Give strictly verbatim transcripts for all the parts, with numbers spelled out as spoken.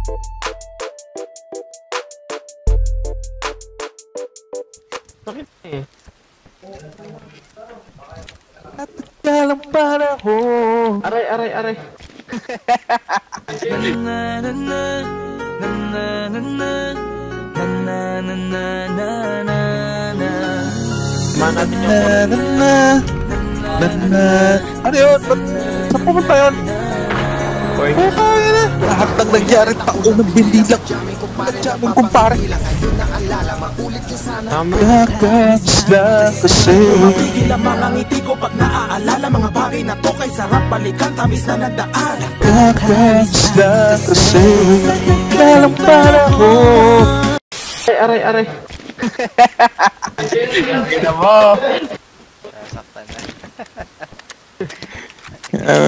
Sakit eh. At dalang panahon. Aray, aray, aray. Mana natin yung ano yun? Saan pumunta yun? Boy. Lahat ng nangyari tao ng bindilang nagjamin kumpare. Kakats na kasi Mapigil ang mga ngiti ko pag naaalala mga bagay na to kay sarap balikan tamis na nagdaan. Kakats na kasi dalang panahon. Aray, aray, aray. Gina mo. Sasaktan na. uh,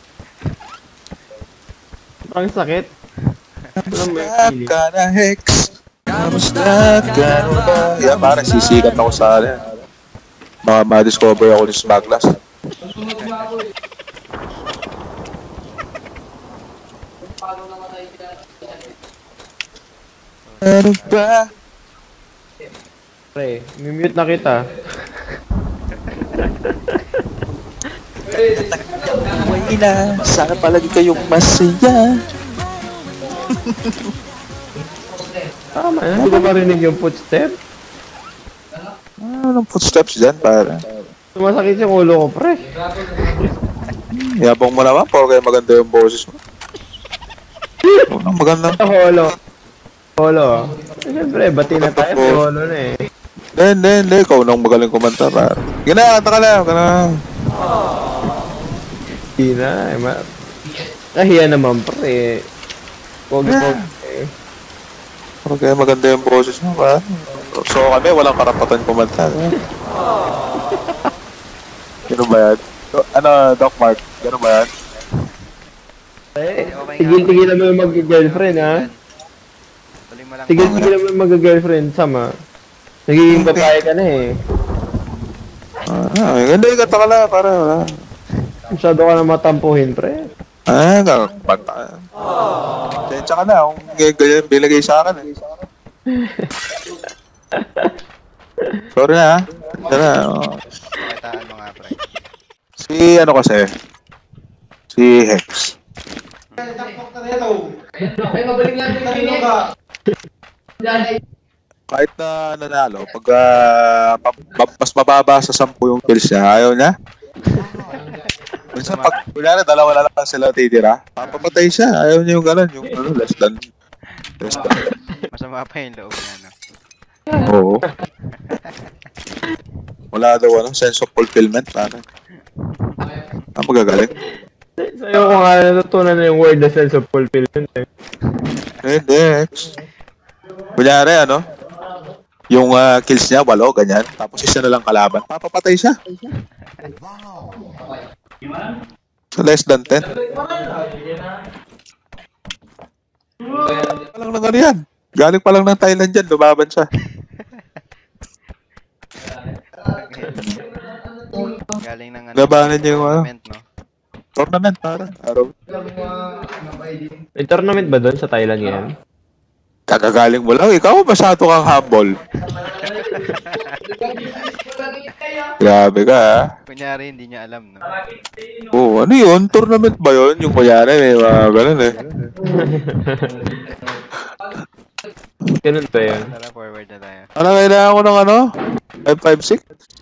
Ang sakit. Kamusta ka na, Hex? Kamusta ka na ba? Yan, parang sisikat ako sa alin. Baka ma-discover ako ni SMUGGLAZ. Ano ba? Pre, mimute na kita. Buhay na, sana palagi kayong masaya. Tama, hindi ko marinig yung footstep. Anong footsteps dyan, para? Sumasakit yung ulo ko, pre. Yabang mo naman, porque maganda yung boses mo. Oh, maganda. Holo. Holo. Siyempre, bati na tayo. May holo na eh. Hindi, hindi, hindi. Ikaw nang magaling kumanta, para. Gina, kanta ka lang, kanta ka lang. Hindi na, eh. Ma Kahiya naman, pre. Pogi-pogi eh. Okay, maganda yung boses mo, pa. So kami, walang karapatan kumanta. Gano'n ba yan? Ano, Doc Mark? Gano'n ba yan? Eh, tigil-tigilan mo yung mag-girlfriend, ha? Tigil-tigilan mo yung mag-girlfriend, sama. Nagiging babae ka na eh. Ah, ganda yung kanta ka lang, para wala. Masyado ka na matampuhin, pre. Ah, kakakpanta. Sensya ka na, kung ganyan bilagay sa akin eh. Sorry na ha. Sorry na. Oh. Kataan mo nga, pre. Si ano kasi? Si Hex. Kahit na nanalo, pag uh, mas mababa sa sampu yung kills niya, ayaw niya. Minsan pag kunyari dalawa na lang sila titira, papapatay siya. Ayaw niya yung gano'n, yung ano, less than. Less than. Masama pa yung loob niya, no? Oo. Wala daw ano, sense of fulfillment, parang. Ah, magagaling. Sa'yo ko nga natutunan na yung word na sense of fulfillment eh. Hindi, Hex. Kunyari, ano, yung uh, kills niya, walo, ganyan. Tapos isa na lang kalaban, papapatay siya. So less than ten. Palang lang ano yan. Galing pa lang ng Thailand dyan, lumaban siya. Galing ng ano, Labanan niya yung ano. tournament, no? Tournament, para. Araw. May tournament ba doon sa Thailand ngayon? Kagagaling mo lang. Ikaw masyado kang humble. Grabe ka, ha? Kunyari, hindi niya alam, no? Oo, ano yun? Tournament ba yun? Yung kunyari, may mga ganun eh. Ganun ba yun? Tara, forward na tayo. Ano, kailangan ko ng ano? five five six?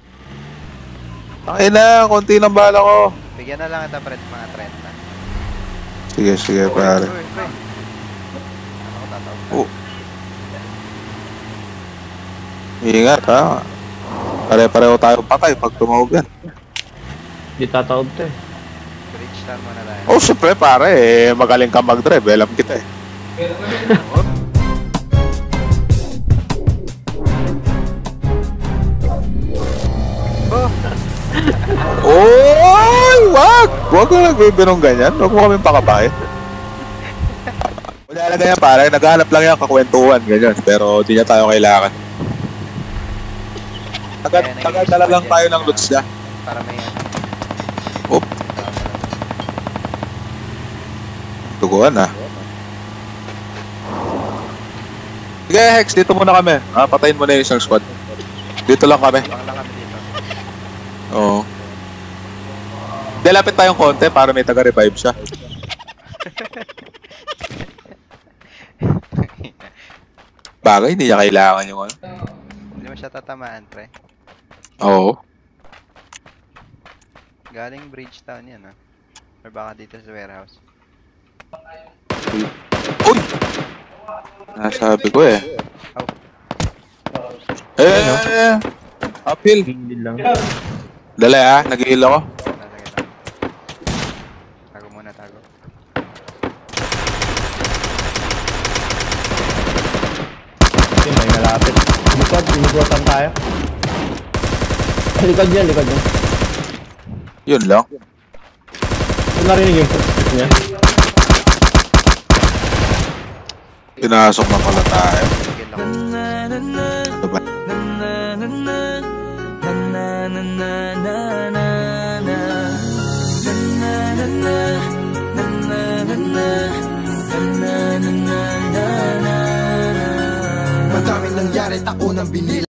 Ay na, konti lang bala ko. Bigyan na lang ito, pre, mga trenta. Sige, sige, pare. Uy, pre. Ano ko tatawag? Oh. Ingat, ha? Pare-pareho tayo patay pag tumawag yan. Hindi tataob to eh. Bridge star mo na tayo. Oh, syempre, pare, eh, magaling ka mag-drive. Alam kita eh. Oy! Wag! Wag ka nagbibirong ganyan. Huwag mo kaming pakabahin. Wala lang ganyan, pare. Naghahanap lang yan kakwentuhan, ganyan. Pero di niya tayo kailangan. Tagal-tagal lang tayo ng loots niya. Para may ano. Oop. Tuguan ah. Sige, Hex, dito muna kami. Ah, patayin mo na yung isang squad. Dito lang kami. Baka lang kami dito. Oo. Hindi, lapit tayong konti para may taga-revive siya. Bagay, hindi niya kailangan yung ano. Hindi mo siya tatamaan, pre. Oo. Galing Bridgetown yan, ah. Or baka dito sa warehouse. Uy! Nasabi ko eh. Oh. Eh, eh, eh. Uphill. Hindi lang. Dali ah, nag-heal ako. Lalagay lang. Tago muna, tago. Okay, may malapit. Likod, inigutan tayo. Likod yan, likod yan. Yun lang. Kung narinig yung footstep niya. Pinasok na pala tayo. Sige lang. Diba? Madaming nangyari, taon ang binili.